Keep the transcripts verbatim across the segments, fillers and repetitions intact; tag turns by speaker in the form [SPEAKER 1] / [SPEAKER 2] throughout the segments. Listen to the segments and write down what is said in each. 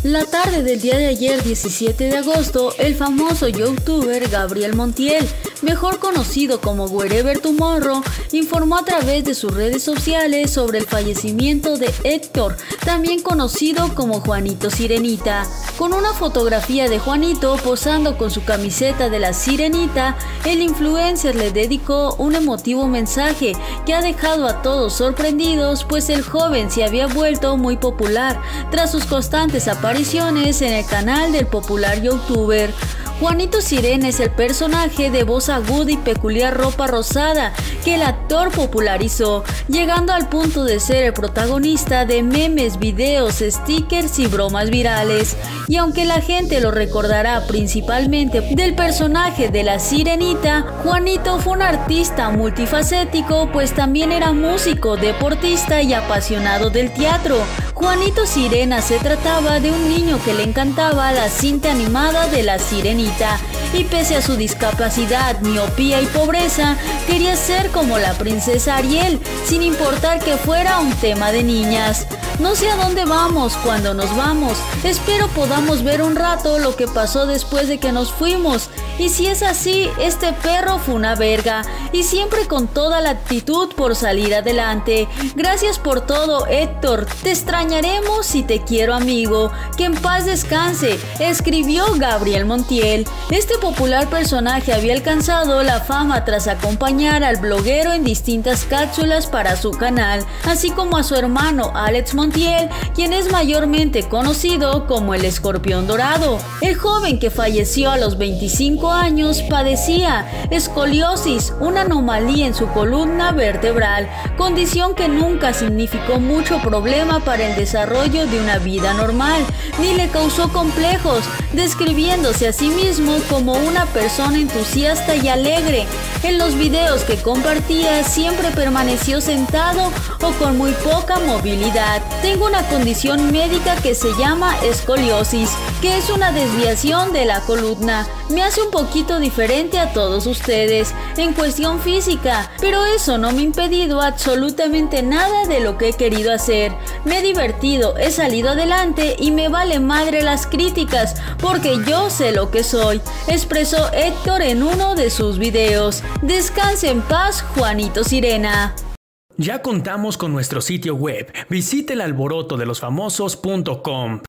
[SPEAKER 1] La tarde del día de ayer, diecisiete de agosto, el famoso youtuber Gabriel Montiel, mejor conocido como Wherever Tomorrow, informó a través de sus redes sociales sobre el fallecimiento de Héctor, también conocido como Juanito Sirenita. Con una fotografía de Juanito posando con su camiseta de la Sirenita, el influencer le dedicó un emotivo mensaje que ha dejado a todos sorprendidos, pues el joven se había vuelto muy popular tras sus constantes apariciones en el canal del popular youtuber. Juanito Sirena es el personaje de voz aguda y peculiar ropa rosada que el actor popularizó, llegando al punto de ser el protagonista de memes, videos, stickers y bromas virales. Y aunque la gente lo recordará principalmente del personaje de la Sirenita, Juanito fue un artista multifacético, pues también era músico, deportista y apasionado del teatro. Juanito Sirena se trataba de un niño que le encantaba la cinta animada de la Sirenita, y pese a su discapacidad, miopía y pobreza, quería ser como la princesa Ariel, sin importar que fuera un tema de niñas. No sé a dónde vamos cuando nos vamos, espero podamos ver un rato lo que pasó después de que nos fuimos, y si es así, este perro fue una verga, y siempre con toda la actitud por salir adelante. Gracias por todo, Héctor, te extrañaremos y te quiero, amigo, que en paz descanse, escribió Gabriel Montiel. Este popular personaje había alcanzado la fama tras acompañar al bloguero en distintas cápsulas para su canal, así como a su hermano Alex Montiel, quien es mayormente conocido como el Escorpión Dorado. El joven, que falleció a los veinticinco años, padecía escoliosis, una anomalía en su columna vertebral, condición que nunca significó mucho problema para el desarrollo de una vida normal, ni le causó complejos, describiéndose a sí mismo como una persona entusiasta y alegre. En los videos que compartía siempre permaneció sentado o con muy poca movilidad. Tengo una condición médica que se llama escoliosis, que es una desviación de la columna. Me hace un poquito diferente a todos ustedes en cuestión física, pero eso no me ha impedido absolutamente nada de lo que he querido hacer. Me he divertido, he salido adelante y me vale madre las críticas, porque yo sé lo que soy, expresó Héctor en uno de sus videos. Descanse en paz, Juanito Sirena.
[SPEAKER 2] Ya contamos con nuestro sitio web. Visite el alboroto de los famosos punto com.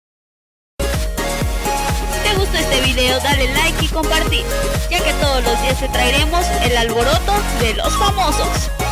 [SPEAKER 3] ¿Te gustó este video? Dale like y compartir, ya que todos los días te traeremos el alboroto de los famosos.